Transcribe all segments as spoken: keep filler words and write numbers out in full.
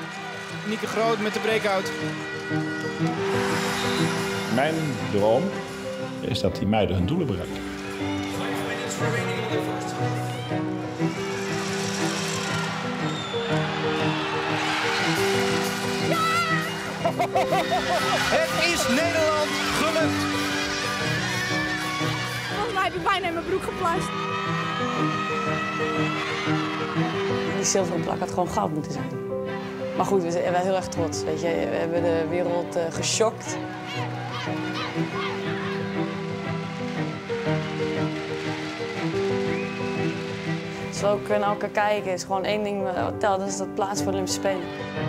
Nieke Groot met de breakout. Mijn droom is dat die meiden hun doelen bereiken. Het is Nederland gelukt. Volgens mij heb ik bijna in mijn broek geplast. Die zilveren plak had gewoon goud moeten zijn. Maar goed, we zijn wel heel erg trots. Weet je. We hebben de wereld uh, geschokt. Als we ook naar elkaar kijken, is gewoon één ding wat telt, dat is dat plaats voor de Olympische Spelen.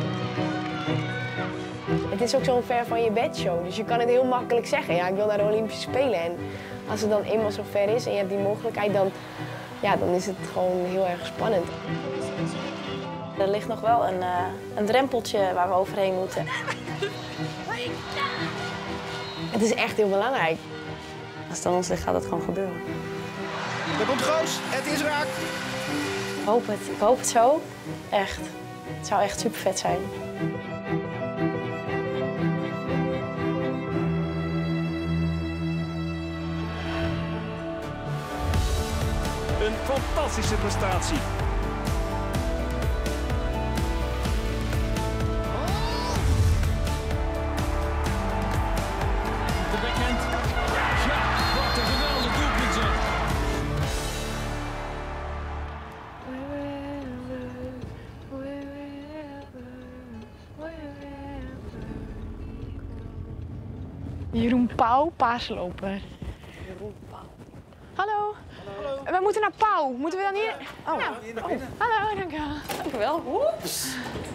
Het is ook zo'n ver van je bedshow, dus je kan het heel makkelijk zeggen. Ja, ik wil naar de Olympische Spelen. En als het dan eenmaal zo ver is en je hebt die mogelijkheid, dan, ja, dan is het gewoon heel erg spannend. Er ligt nog wel een, uh, een drempeltje waar we overheen moeten. Het is echt heel belangrijk. Als het aan ons ligt, gaat het gewoon gebeuren. Daar komt Goos, het is raak. Ik hoop het, ik hoop het zo. Echt. Het zou echt super vet zijn. Een fantastische prestatie. De backhand. Ja, wat een geweldig doelpunt zeg. Jeroen Pauw, paasloper. Jeroen Pauw. Hallo. Hallo. We moeten naar Pauw. Moeten we dan hier? Oh, ja. Oh. Hallo, dank u wel. Dank u wel. Oeps.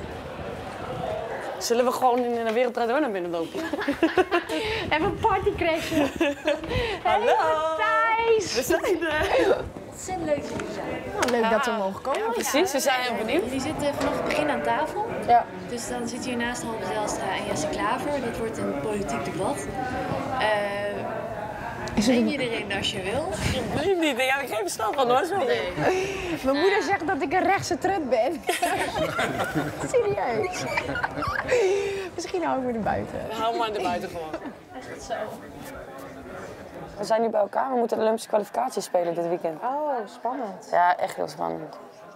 Zullen we gewoon in de Wereld Draait Door naar binnen lopen? Even een partycrashje. Hallo. Hey, Thijs. We zijn er. Het is leuk dat jullie zijn. Nou, leuk ja. dat we mogen komen. Ja, precies, we zijn heel benieuwd. Jullie zitten vanaf het begin aan tafel. Ja. Dus dan zit hier naast Halbe Zijlstra en Jesse Klaver. Dat wordt een politiek debat. Uh, Neem je erin als je wil. Ik weet niet, daar heb ik geen verstand van hoor. Nee. Mijn moeder zegt dat ik een rechtse trut ben. Serieus. Misschien hou ik me er buiten. Hou maar er buiten gewoon. Echt zo. We zijn nu bij elkaar, we moeten de Olympische kwalificatie spelen dit weekend. Oh, spannend. Ja, echt heel spannend.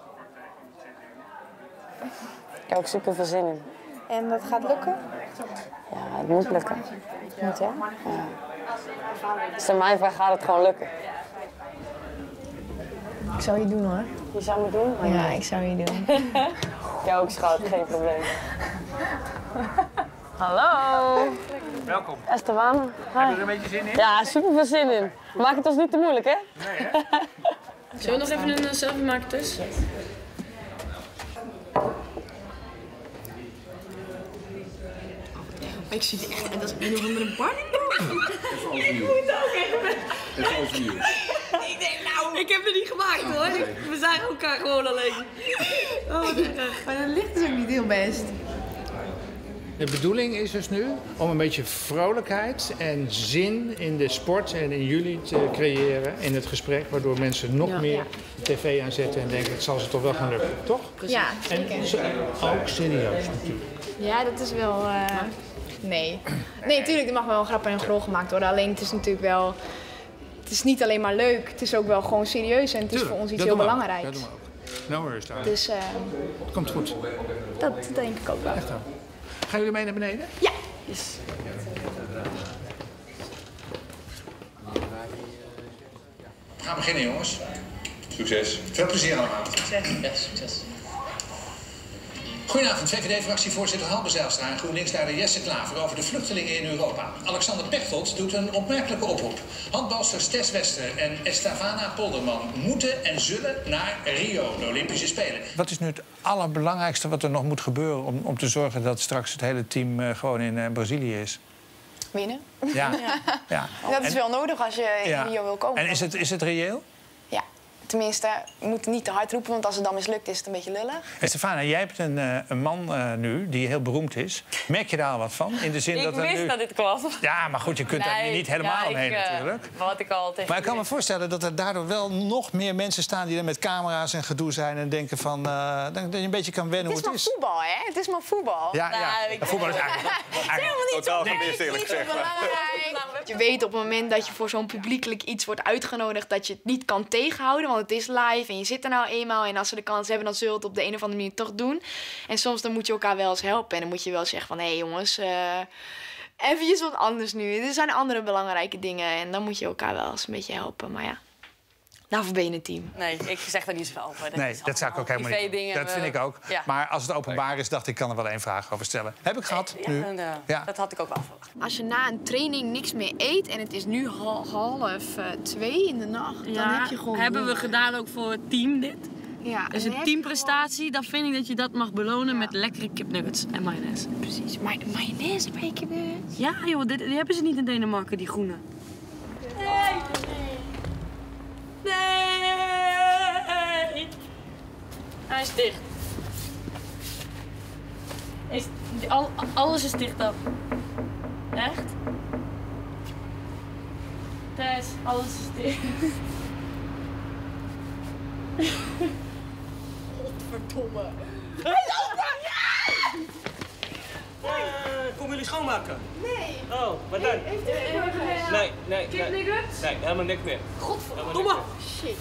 Ik heb ook super veel zin in. En dat gaat lukken? Ja, het moet lukken. Moet hè? Ja. Dus aan mijn vraag gaat het gewoon lukken. Ik zou je doen hoor. Je zou me doen? Oh, ja, ik zou je doen. Ja, ook schat, geen probleem. Hallo. Welkom. Esteban. Heb je er een beetje zin in? Ja, super veel zin in. Maak het ons niet te moeilijk, hè? Nee, hè? Zullen we nog even een selfie maken tussen? Ik zie het echt uit als een of andere party. Even overnieuw. Even overnieuw. Ik denk, nou, ik heb het niet gemaakt hoor. We zagen elkaar gewoon alleen. Oh, wat erg. Maar dat ligt dus ook niet heel best. De bedoeling is dus nu om een beetje vrolijkheid en zin in de sport en in jullie te creëren in het gesprek, waardoor mensen nog Ja. meer de tv aanzetten en denken, het zal ze toch wel gaan lukken, toch? Ja, zeker. En zo- ook serieus natuurlijk. Ja, dat is wel... Uh... Nee. Nee, natuurlijk, er mag wel een grap en een grol gemaakt worden. Alleen het is natuurlijk wel... Het is niet alleen maar leuk, het is ook wel gewoon serieus en het is Tuurlijk, voor ons iets dat heel doen we ook. belangrijks. Dat doen we ook. No worries, darling. Dus uh, Het komt goed. dat denk ik ook wel. Echt wel. Gaan jullie mee naar beneden? Ja. Yes. We gaan beginnen, jongens. Succes. Veel plezier allemaal. Ja, succes. Goedenavond, V V D-fractievoorzitter Halbe Zijlstra en GroenLinks-leider Jesse Klaver over de vluchtelingen in Europa. Alexander Pechtold doet een opmerkelijke oproep. Handbalsters Tess Wester en Estavana Polderman moeten en zullen naar Rio, de Olympische Spelen. Wat is nu het allerbelangrijkste wat er nog moet gebeuren om, om te zorgen dat straks het hele team uh, gewoon in uh, Brazilië is? Winnen. Ja. Ja. Dat is En- wel nodig als je in ja. Rio wil komen. En is het, is het reëel? Ja. Tenminste, we moeten niet te hard roepen, want als het dan mislukt is het een beetje lullig. En Stefana, jij hebt een, uh, een man uh, nu die heel beroemd is. Merk je daar al wat van? In de zin ik dat er wist nu... dat dit kwam. Ja, maar goed, je kunt nee, daar niet helemaal ja, omheen ik, uh, natuurlijk. Wat ik al tegen maar ik kan me voorstellen dat er daardoor wel nog meer mensen staan... die er met camera's en gedoe zijn en denken van... Uh, dat je een beetje kan wennen hoe het is. Het is maar voetbal, hè? Het is maar voetbal. Ja, ja. Nou, ik... voetbal is eigenlijk... eigenlijk niet totaal zo gemist, eerlijk gezegd. Je weet op het moment dat je voor zo'n publiekelijk iets wordt uitgenodigd... dat je het niet kan tegenhouden, want het is live en je zit er nou eenmaal... en als ze de kans hebben, dan zul je het op de een of andere manier toch doen. En soms dan moet je elkaar wel eens helpen en dan moet je wel zeggen van... hé hey jongens, uh, eventjes wat anders nu. Er zijn andere belangrijke dingen en dan moet je elkaar wel eens een beetje helpen. Maar ja, daarvoor ben je een team. Nee, ik zeg daar niet zoveel over. Dat nee, dat zou ik ook helemaal niet doen. Dat vind ik ook. Ja. Maar als het openbaar is, dacht ik, kan er wel één vraag over stellen. Heb ik gehad, ja, nu. En, uh, ja. Dat had ik ook wel verwacht. Als je na een training niks meer eet en het is nu half, half uh, twee in de nacht... Ja, dan heb je gewoon... hebben we gedaan ook voor het team dit. Ja, dus een teamprestatie, dan vind ik dat je dat mag belonen ja. met lekkere kipnuggets en mayonaise. Precies, Ma mayonaise bij kipnuggets? Ja joh, dit, die hebben ze niet in Denemarken, die groene. Nee! Nee! Hij is dicht. Is, al, alles is dicht dan. Echt? Tess, alles is dicht. Godverdomme. Hij is open! Ja! Uh, komen jullie schoonmaken? Nee. Oh, wat dan? Heeft u uh, nee, nee, nee. Kipnuggets? Nee, helemaal niks meer. Godverdomme! Shit.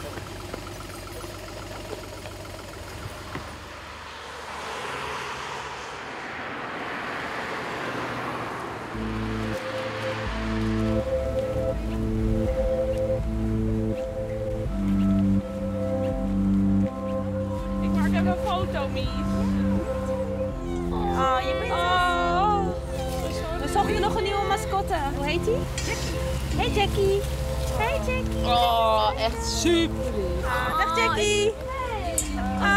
Een foto, Mies. Oh, je bent... Oh. We zochten nog een nieuwe mascotte. Hoe heet die? Jackie. Hey Jackie. Hey Jackie. Oh, echt super lief. Ah, dag Jackie. Hey. Ah.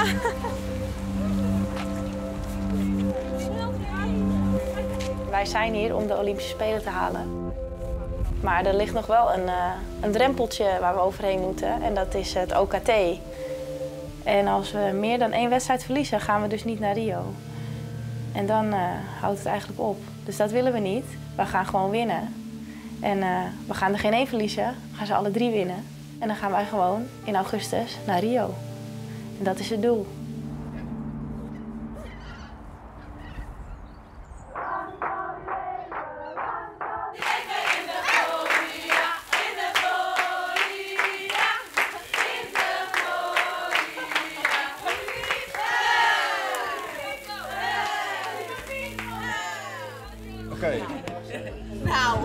Wij zijn hier om de Olympische Spelen te halen. Maar er ligt nog wel een, uh, een drempeltje waar we overheen moeten. En dat is het O K T. En als we meer dan één wedstrijd verliezen, gaan we dus niet naar Rio. En dan uh, houdt het eigenlijk op. Dus dat willen we niet. We gaan gewoon winnen. En uh, we gaan er geen één verliezen. We gaan ze alle drie winnen. En dan gaan wij gewoon in augustus naar Rio. En dat is het doel. Oké. Okay. Nou.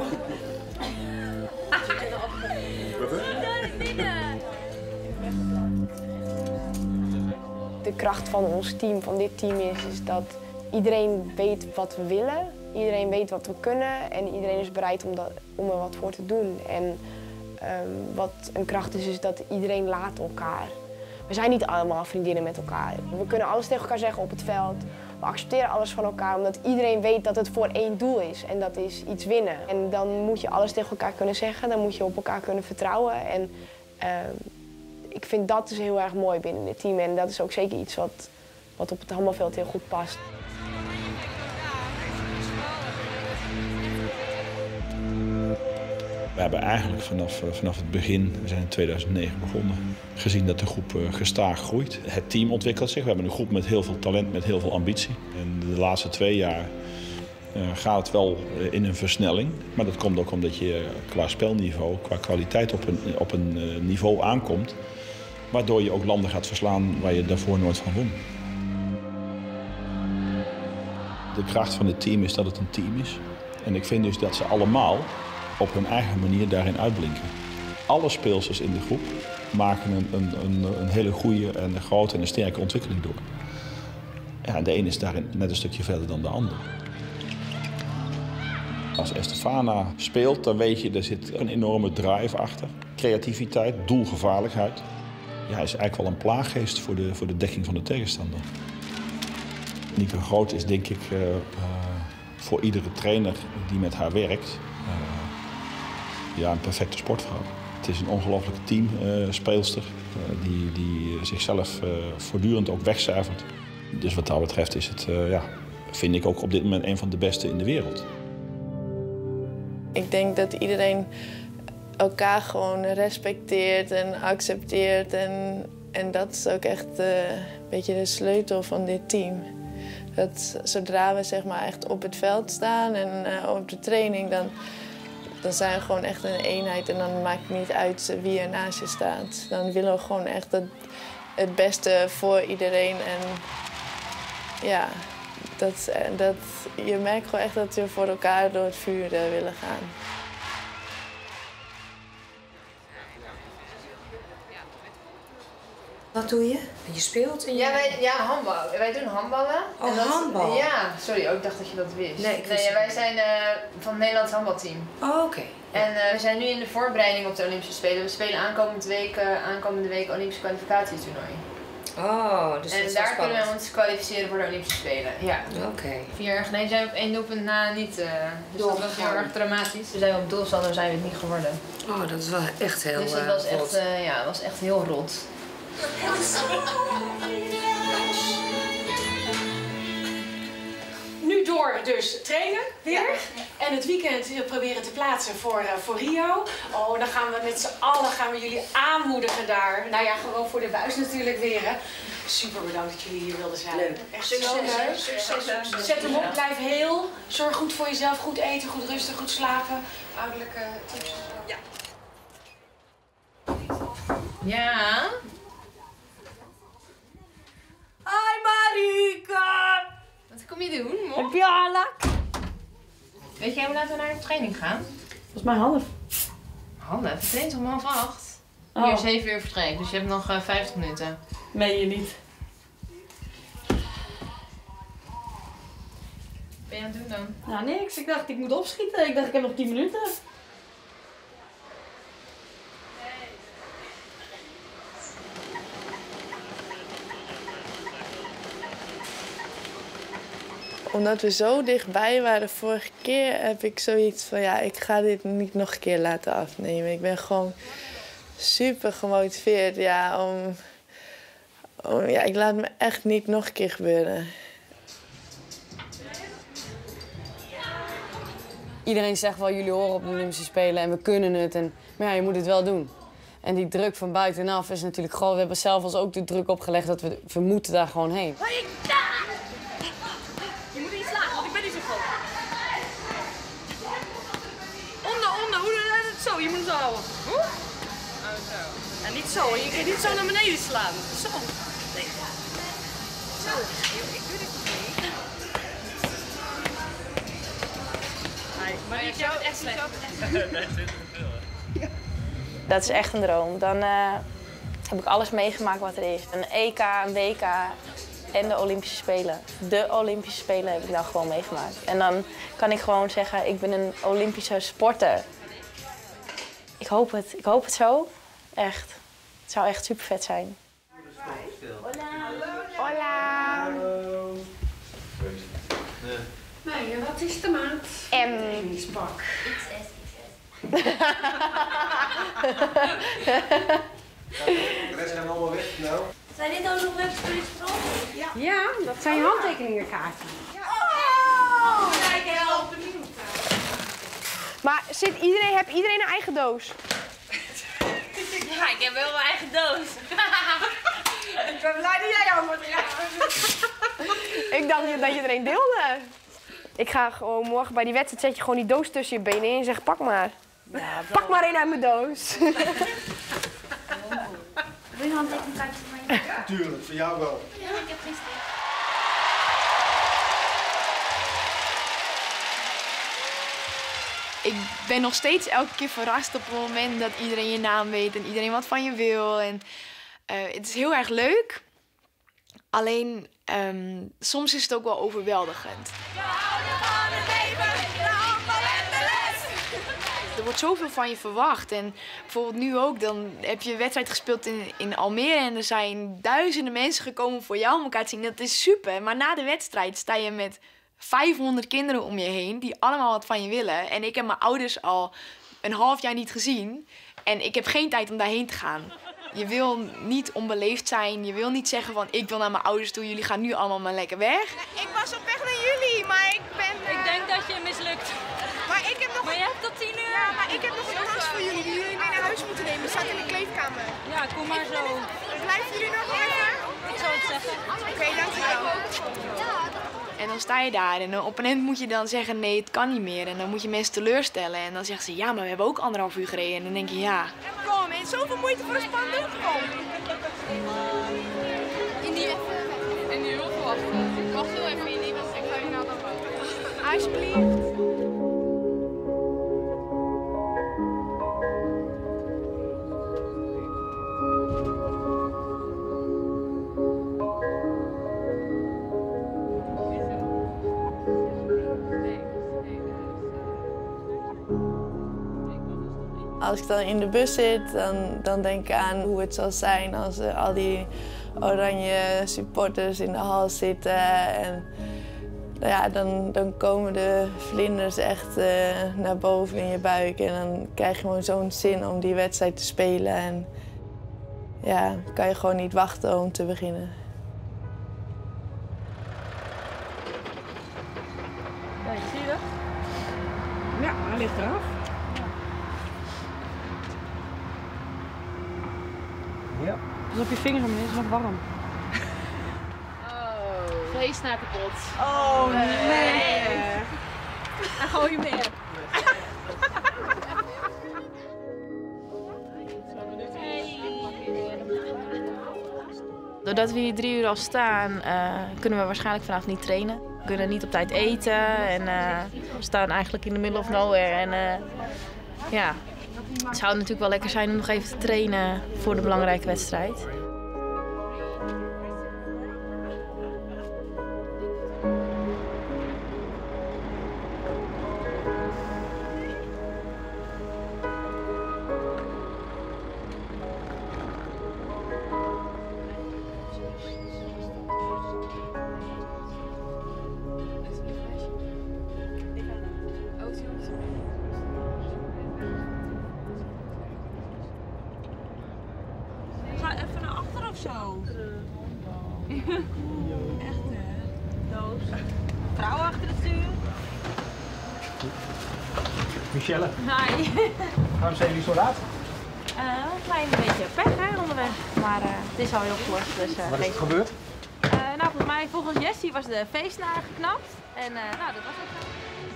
De kracht van ons team, van dit team, is, is dat iedereen weet wat we willen. Iedereen weet wat we kunnen en iedereen is bereid om, dat, om er wat voor te doen. En um, wat een kracht is, is dat iedereen laat elkaar. We zijn niet allemaal vriendinnen met elkaar. We kunnen alles tegen elkaar zeggen op het veld. We accepteren alles van elkaar omdat iedereen weet dat het voor één doel is. En dat is iets winnen. En dan moet je alles tegen elkaar kunnen zeggen. Dan moet je op elkaar kunnen vertrouwen. En uh, ik vind dat dus heel erg mooi binnen dit team. En dat is ook zeker iets wat, wat op het handbalveld heel goed past. We hebben eigenlijk vanaf, vanaf het begin, we zijn in tweeduizend negen begonnen, gezien dat de groep gestaag groeit. Het team ontwikkelt zich. We hebben een groep met heel veel talent, met heel veel ambitie. En de laatste twee jaar uh, gaat het wel in een versnelling. Maar dat komt ook omdat je qua spelniveau, qua kwaliteit op een, op een uh, niveau aankomt. Waardoor je ook landen gaat verslaan waar je daarvoor nooit van won. De kracht van het team is dat het een team is. En ik vind dus dat ze allemaal op hun eigen manier daarin uitblinken. Alle speelsters in de groep maken een, een, een, een hele goede en een grote en een sterke ontwikkeling door. Ja, de een is daarin net een stukje verder dan de ander. Als Estefana speelt, dan weet je, er zit een enorme drive achter. Creativiteit, doelgevaarlijkheid. Ja, hij is eigenlijk wel een plaaggeest voor de, voor de dekking van de tegenstander. Nieke Groot is denk ik uh, uh, voor iedere trainer die met haar werkt, uh, ja, een perfecte sportvrouw. Het is een ongelooflijke teamspeelster uh, die, die zichzelf uh, voortdurend ook wegcijfert. Dus wat dat betreft is het, uh, ja, vind ik ook op dit moment een van de beste in de wereld. Ik denk dat iedereen elkaar gewoon respecteert en accepteert. En, en dat is ook echt uh, een beetje de sleutel van dit team. Dat zodra we zeg maar, echt op het veld staan en uh, op de training, dan, dan zijn we gewoon echt een eenheid. En dan maakt het niet uit wie er naast je staat. Dan willen we gewoon echt het, het beste voor iedereen. En ja, dat, dat, je merkt gewoon echt dat we voor elkaar door het vuur uh, willen gaan. Wat doe je? Je speelt en je... Ja, wij, ja, handbal. Wij doen handballen. Oh, en dat, handbal? Ja, sorry, oh, ik dacht dat je dat wist. Nee, ik wist nee, wij zijn uh, van het Nederlands handbalteam. Oh, oké. Okay. En uh, we zijn nu in de voorbereiding op de Olympische Spelen. We spelen aankomende week, uh, aankomende week Olympische kwalificatietoernooi. Oh, dus en dat is daar spannend. kunnen we ons kwalificeren voor de Olympische Spelen. Ja. Oké. Okay. Vier jaar geleden zijn we op één doelpunt na niet. Uh, dus dat was heel erg dramatisch. Dus zijn we op doelstand en zijn we het niet geworden. Oh, dat is wel echt heel Dus dat was uh, echt, uh, ja, was echt heel rot. Nu door dus trainen weer. Ja. En het weekend proberen te plaatsen voor, uh, voor Rio. Oh, dan gaan we met z'n allen gaan we jullie aanmoedigen daar. Nou ja, gewoon voor de buis natuurlijk weer. Hè. Super bedankt dat jullie hier wilden zijn. Leuk. Echt succes, zo leuk. Succes, succes. Zet hem op, blijf heel. Zorg goed voor jezelf, goed eten, goed rusten, goed slapen. Ouderlijke tips. Ja. Ja. Hi Marika! Wat kom je doen, Mop? Heb je haar lak? Weet jij hoe laat we naar de training gaan? Volgens mij half. Half? Het traint om half acht. Oh. Hier zeven uur vertrek, dus je hebt nog uh, vijftig minuten. Meen je niet? Wat ben je aan het doen dan? Nou niks, ik dacht ik moet opschieten. Ik dacht ik heb nog tien minuten. Omdat we zo dichtbij waren vorige keer, heb ik zoiets van ja, ik ga dit niet nog een keer laten afnemen. Ik ben gewoon super gemotiveerd, ja, om, om ja, ik laat me echt niet nog een keer gebeuren. Iedereen zegt wel, jullie horen op de Olympische Spelen en we kunnen het. En, maar ja, je moet het wel doen. En die druk van buitenaf is natuurlijk gewoon... We hebben zelf ons ook de druk opgelegd dat we, we moeten daar gewoon heen. Je moet niet slagen, want ik ben niet zo groot. Onder, onder, hoe doe je het zo? Je moet het zo houden. Hoe? Oh, zo. En niet zo, je kunt niet zo naar beneden slaan. Zo. Nee. Zo. Ik doe dit niet. Nee, maar ik heb het echt slecht. Dat is echt een droom. Dan uh, heb ik alles meegemaakt wat er is. Een E K, een W K en de Olympische Spelen. De Olympische Spelen heb ik nou gewoon meegemaakt. En dan kan ik gewoon zeggen, ik ben een Olympische sporter. Ik hoop het. Ik hoop het zo. Echt. Het zou echt super vet zijn. Hola. Hola. Hallo. Nee, wat is de maat? M. Spak. De rest gaan allemaal weg, nou. Zijn dit ook nog webs voor je sprong? Ja. Ja, dat zijn je handtekeningenkaarten. Ja. Oh! Kijk, heel benieuwd. Maar zit iedereen, heb iedereen een eigen doos? Ja, ik heb wel mijn eigen doos. Ik ben blij dat jij antwoord krijgt. Ik dacht dat je er een deelde. Ik ga gewoon morgen bij die wedstrijd zet je gewoon die doos tussen je benen in en zeg pak maar. Ja, pak maar één uit mijn doos. Wil je een handtekeningkaartje van mij? Ja, tuurlijk, voor jou wel. Ja, ik heb geen stik. Ik ben nog steeds elke keer verrast op het moment dat iedereen je naam weet en iedereen wat van je wil. En, uh, het is heel erg leuk. Alleen um, soms is het ook wel overweldigend. Er wordt zoveel van je verwacht. En bijvoorbeeld nu ook, dan heb je een wedstrijd gespeeld in, in Almere en er zijn duizenden mensen gekomen voor jou om elkaar te zien. Dat is super. Maar na de wedstrijd sta je met vijfhonderd kinderen om je heen die allemaal wat van je willen. En ik heb mijn ouders al een half jaar niet gezien. En ik heb geen tijd om daarheen te gaan. Je wil niet onbeleefd zijn. Je wil niet zeggen van ik wil naar mijn ouders toe. Jullie gaan nu allemaal maar lekker weg. Ik was op weg naar jullie, maar ik ben... Uh... Ik denk dat je mislukt. Maar ik heb nog... Maar je hebt tot tien uur. Ja, maar ik heb nog een tas voor jullie die jullie mee naar huis moeten nemen. Die staat in de kleedkamer. Ja, kom maar zo. Blijven jullie nog even? Ik zou het zeggen. Oké, okay, dankjewel. En dan sta je daar en op een moment moet je dan zeggen nee, het kan niet meer. En dan moet je mensen teleurstellen. En dan zeggen ze ja, maar we hebben ook anderhalf uur gereden. En dan denk je ja. Kom, en zoveel moeite voor een spandoek. Kom. In die even. En nu heel veel wachten. Wacht heel even in die, want ik ga je nou dan wachten. Alsjeblieft. Als ik dan in de bus zit, dan, dan denk ik aan hoe het zal zijn als er al die oranje supporters in de hal zitten. En ja, dan, dan komen de vlinders echt uh, naar boven in je buik. En dan krijg je gewoon zo'n zin om die wedstrijd te spelen. En ja, kan je gewoon niet wachten om te beginnen. Kijk, zie je dat? Ja, hij ligt eraf. Ja. Dus op je vinger, meneer, is nog warm. Oh, vleesnaar kapot. Oh nee! En gooi je meer. Doordat we hier drie uur al staan, uh, kunnen we waarschijnlijk vanavond niet trainen. We kunnen niet op tijd eten en uh, we staan eigenlijk in the middle of nowhere. En uh, ja, het zou natuurlijk wel lekker zijn om nog even te trainen voor de belangrijke wedstrijd. Ga even naar achter of zo. Echt hè? Doos. Vrouw achter het stuur. Michelle. Hi. Waarom zijn jullie zo laat? Uh, een klein beetje pech hè, onderweg, maar uh, het is al heel kort. Dus, uh, Wat is er gebeurd? Uh, nou, volgens mij, volgens Jessie was de feestnaar geknapt. En uh, nou, dat was ook zo.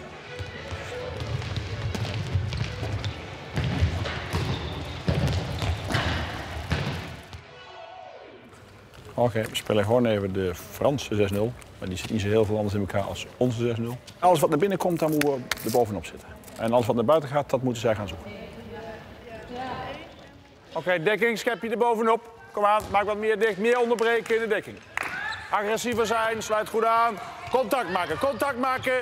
Oké, okay, we spelen gewoon even de Franse zes nul. Maar die zit niet zo heel veel anders in elkaar als onze zes nul. Alles wat naar binnen komt, daar moeten we er bovenop zitten. En alles wat naar buiten gaat, dat moeten zij gaan zoeken. Oké, okay, dekking, schep je er bovenop. Kom aan, maak wat meer dicht, meer onderbreken in de dekking. Agressiever zijn, sluit goed aan. Contact maken, contact maken.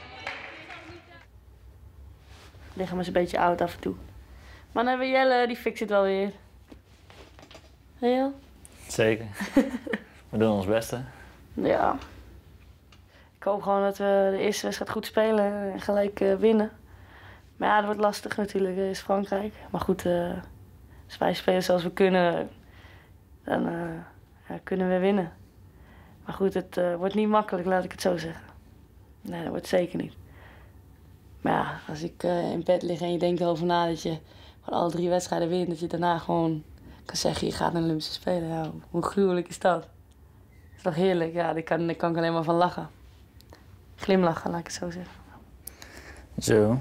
Lichaam is een beetje oud af en toe. Maar dan hebben we Jelle, die fixt het wel weer. Hey, Jelle? Zeker. We doen ons beste. Ja. Ik hoop gewoon dat we de eerste wedstrijd goed spelen en gelijk uh, winnen. Maar ja, dat wordt lastig natuurlijk, dat is Frankrijk. Maar goed, uh, als wij spelen zoals we kunnen, dan uh, ja, kunnen we winnen. Maar goed, het uh, wordt niet makkelijk, laat ik het zo zeggen. Nee, dat wordt zeker niet. Maar ja, als ik uh, in bed lig en je denkt erover na dat je gewoon alle drie wedstrijden wint, dat je daarna gewoon kan zeggen, je gaat naar de Olympische Spelen. Ja, hoe gruwelijk is dat? Dat is toch heerlijk? Ja, daar kan, daar kan ik alleen maar van lachen. Glimlachen, laat ik het zo zeggen. Zo.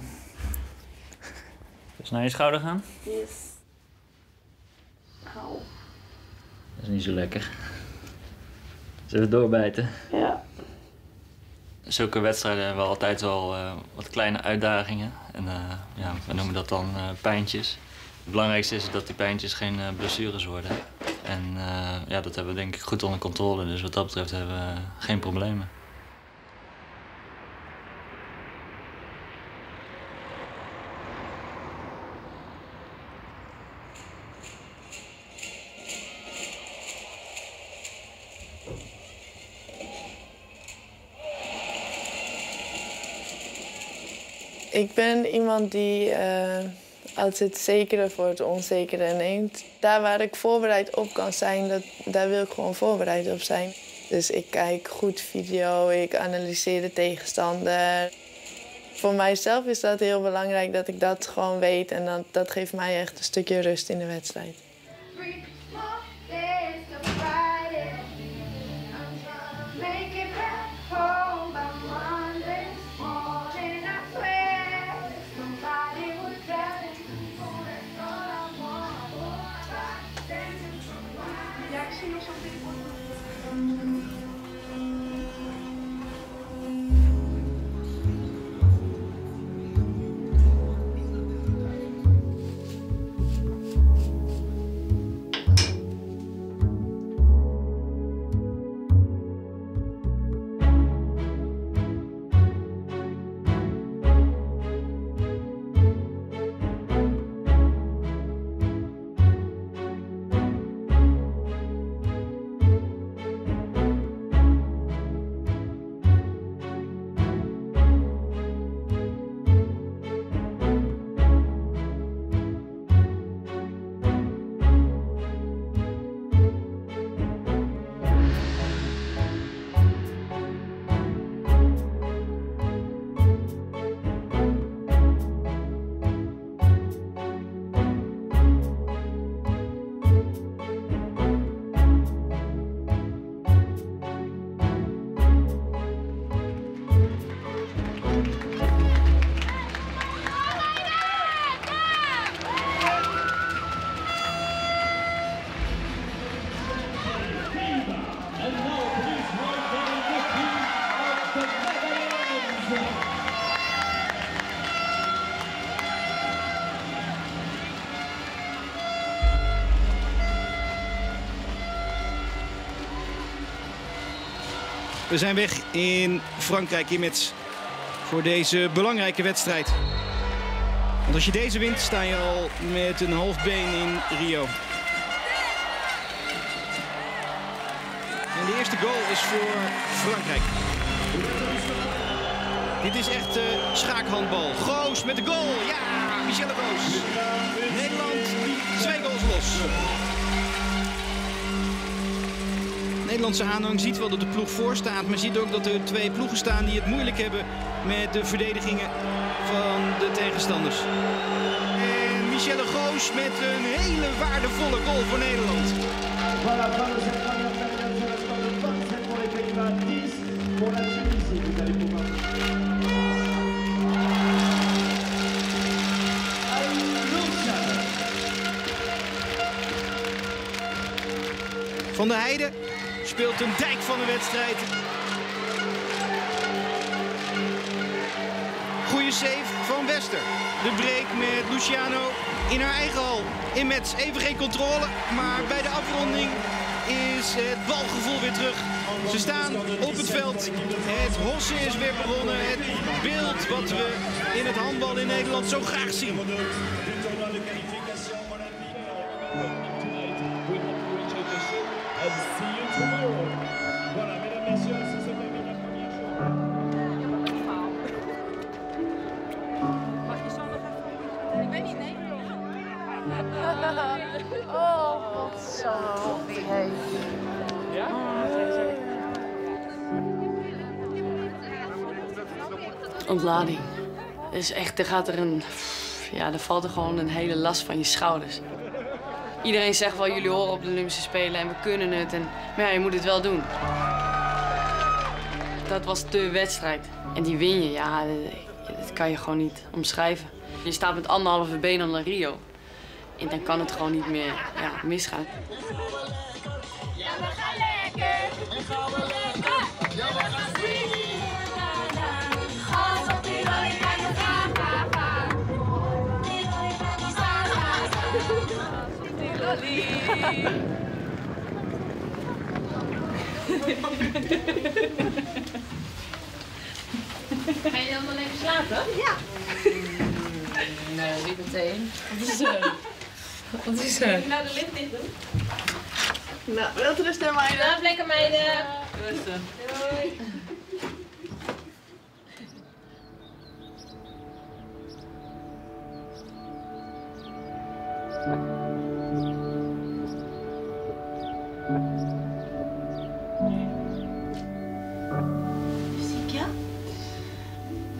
Dus naar je schouder gaan? Yes. Au. Dat is niet zo lekker. Zullen we doorbijten? Ja. Zulke wedstrijden hebben we altijd wel uh, wat kleine uitdagingen. En uh, ja, we noemen dat dan uh, pijntjes. Het belangrijkste is dat die pijntjes geen uh, blessures worden. En uh, ja, dat hebben we denk ik goed onder controle. Dus wat dat betreft hebben we uh, geen problemen. Ik ben iemand die, uh, altijd het zekere voor het onzekere neemt. Daar waar ik voorbereid op kan zijn, dat, daar wil ik gewoon voorbereid op zijn. Dus ik kijk goed video, ik analyseer de tegenstander. Voor mijzelf is dat heel belangrijk dat ik dat gewoon weet. En dat, dat geeft mij echt een stukje rust in de wedstrijd. We zijn weg in Frankrijk, in Metz, voor deze belangrijke wedstrijd. Want als je deze wint, sta je al met een half been in Rio. En de eerste goal is voor Frankrijk. Dit is echt uh, schaakhandbal. Goos met de goal. Ja, Michelle Goos. Nederland, twee goals los. De Nederlandse aanhang ziet wel dat de ploeg voor staat, maar ziet ook dat er twee ploegen staan die het moeilijk hebben met de verdedigingen van de tegenstanders. En Michelle Goos met een hele waardevolle goal voor Nederland. Van der Heijden speelt een dijk van de wedstrijd. Goeie save van Wester. De break met Luciano in haar eigen hal. In Metz even geen controle, maar bij de afronding is het balgevoel weer terug. Ze staan op het veld. Het hossen is weer begonnen. Het beeld wat we in het handbal in Nederland zo graag zien. Oh, wat zo hobby. Hey. Ja? Ontlading. Dus echt, er gaat er een... Ja, er valt er gewoon een hele last van je schouders. Iedereen zegt wel, jullie horen op de Olympische Spelen en we kunnen het. En, maar ja, je moet het wel doen. Dat was de wedstrijd. En die win je, ja, dat, dat kan je gewoon niet omschrijven. Je staat met anderhalve been aan Rio. En dan kan het gewoon niet meer ja, misgaan. Ja, we gaan lekker. We gaan lekker. Ja, we gaan swingen. Als op die lolly gaan we gaan, gaan, gaan. Die lolly gaan we gaan, gaan, gaan. Als op die lolly. Ga je dan wel even slapen? Ja. Nee, niet meteen. Wat is er? Wat is er? Nou, de lift dicht doen. Nou, wilt rusten, meiden. Slaap lekker, meiden. Rusten. Doei.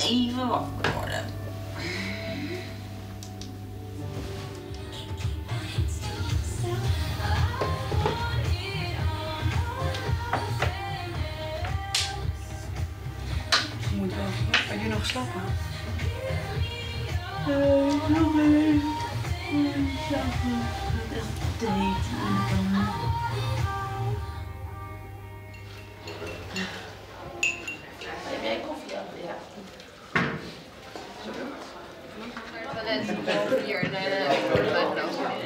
even wakker worden. Moet wel. Ben je nog slapen? Nee, nog niet. Slapen. Echt daten. Heb jij koffie al? Ja. Hier in de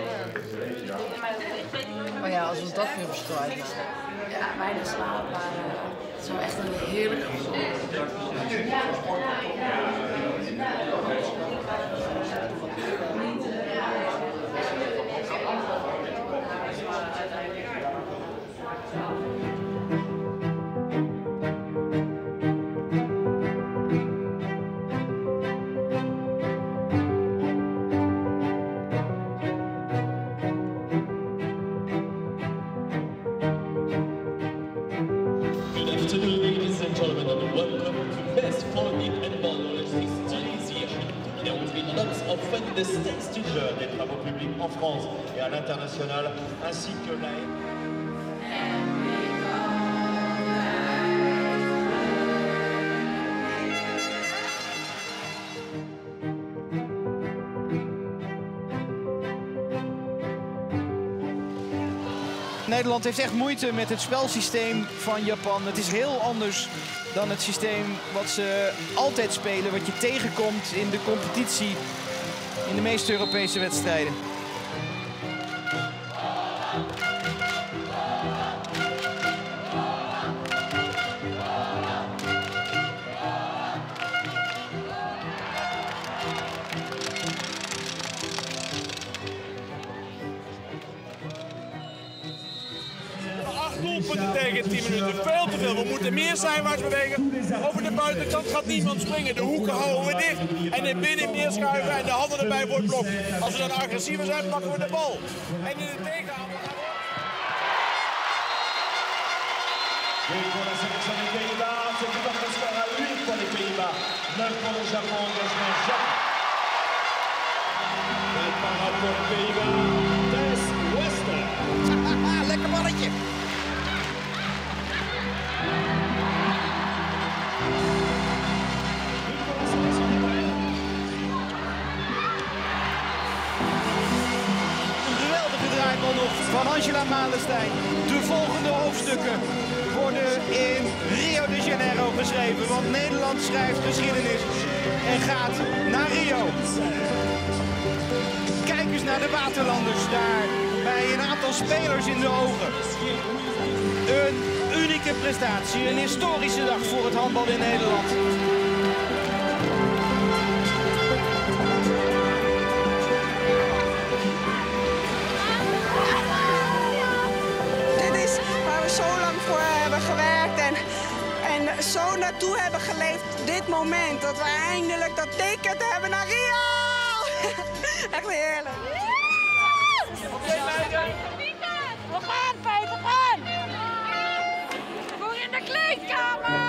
Maar ja, als we dat weer bestrijden. Ja, weinig slaap, maar uh, het zou echt een heerlijk gevoel. des stages des travaux publics en France et à l'international, ainsi que la... Nederland heeft echt moeite met het spelsysteem van Japan. Het is heel anders dan het systeem wat ze altijd spelen, wat je tegenkomt in de competitie in de meeste Europese wedstrijden. Doelpunten tegen tien minuten, veel te veel. We moeten meer zijwaarts bewegen. Over de buitenkant gaat niemand springen. De hoeken houden we dicht. En in binnen meer schuiven en de handen erbij voor het blok. Als we dan agressiever zijn, pakken we de bal. En in de tegenhaal. Pour la sélection des Pays-Bas, c'est tout un score à huit pour les Pays-Bas, neuf pour le Japon, engagement Japon. Et par rapport aux Pays-Bas, Tess Wester. Lekker mannetje. Een geweldige draaibal nog van Angela Malenstein. De volgende hoofdstukken worden in Rio de Janeiro geschreven, want Nederland schrijft geschiedenis en gaat naar Rio. Kijk eens naar de waterlanders daar, bij een aantal spelers in de ogen. Een unieke prestatie, een historische dag voor het handbal in Nederland. Dit is waar we zo lang voor hebben gewerkt en, en zo naartoe hebben geleefd. Dit moment dat we eindelijk dat ticket hebben naar Rio. Echt heerlijk. Oké meiden. We gaan Peter, we gaan. Voor in de kleedkamer.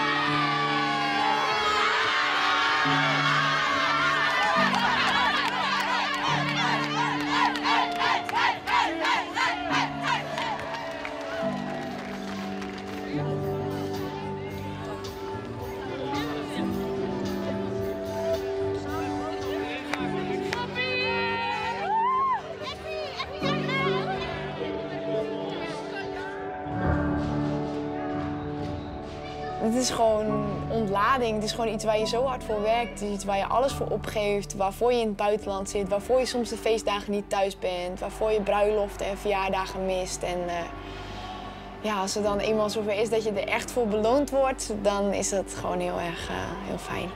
Het is gewoon ontlading. Het is gewoon iets waar je zo hard voor werkt. Het is iets waar je alles voor opgeeft. Waarvoor je in het buitenland zit. Waarvoor je soms de feestdagen niet thuis bent. Waarvoor je bruiloften en verjaardagen mist. En uh, ja, als het dan eenmaal zover is dat je er echt voor beloond wordt, dan is dat gewoon heel erg uh, heel fijn.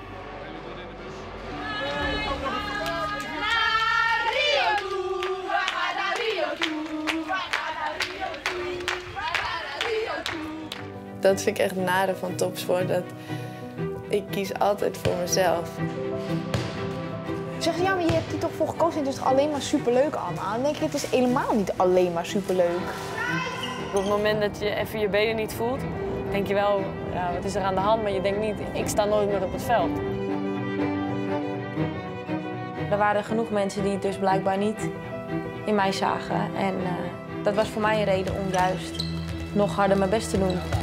Dat vind ik echt nare van topsport. Dat ik kies altijd voor mezelf. Zeg je, ja, maar je hebt er toch voor gekozen en het is alleen maar superleuk allemaal. Dan denk ik, het is helemaal niet alleen maar superleuk. Op het moment dat je even je benen niet voelt, denk je wel, ja, wat is er aan de hand? Maar je denkt niet, ik sta nooit meer op het veld. Er waren genoeg mensen die het dus blijkbaar niet in mij zagen. En uh, dat was voor mij een reden om juist nog harder mijn best te doen.